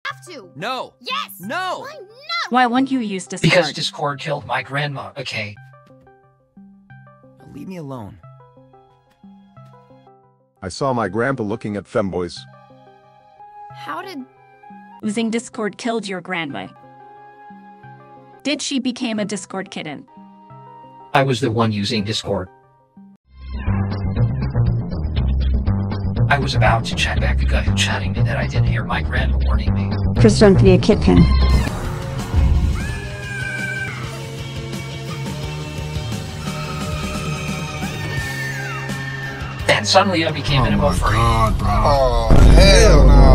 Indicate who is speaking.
Speaker 1: have to.
Speaker 2: No.
Speaker 1: Yes.
Speaker 2: No.
Speaker 1: Why not?
Speaker 3: Why won't you use Discord?
Speaker 4: Because Discord killed my grandma, okay?
Speaker 2: Leave me alone.
Speaker 5: I saw my grandpa looking at femboys.
Speaker 1: How did...
Speaker 3: Using Discord killed your grandma. Did she become a Discord kitten?
Speaker 4: I was the one using Discord. I was about to chat back the guy who chatting me that I didn't hear my grandma warning me.
Speaker 6: Just don't be a kitten.
Speaker 4: And suddenly I became an emo furry.
Speaker 7: Oh, hell no.